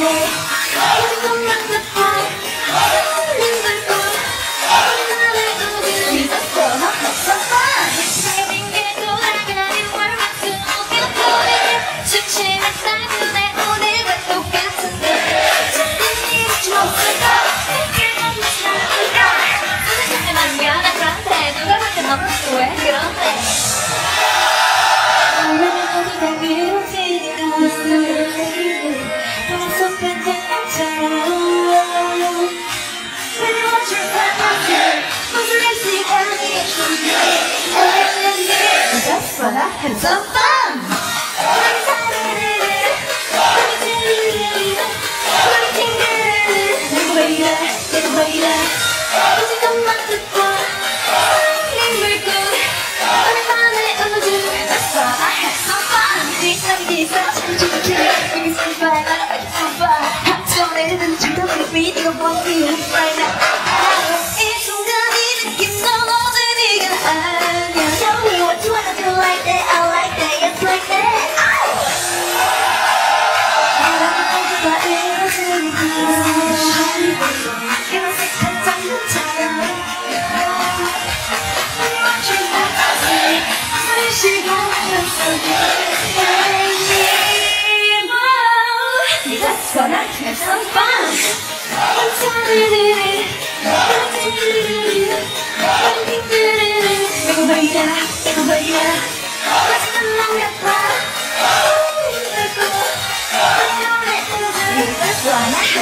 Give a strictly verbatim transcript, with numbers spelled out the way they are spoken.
왜 그런데? Just wanna have some fun. 내가 왜 이래, 내가 왜 이래. 이제 것만 듣고 힘을 꾹 오랜만에 우주. Just wanna have some fun. 뒤상이 뒤상 지금 지금 지금 여기 있을 거야. 나랑 같이 some fun. 한꺼번에 듣는 중독 우리 이거 뭐니 right now. 이 순간이 느낀 넌 어제 네가 아니야. Tell me what you wanna do like that. I like that, yes like that. Just wanna have some fun. 내가 왜 이래, 내가 왜 이래. 마지막 맘 같아. Just wanna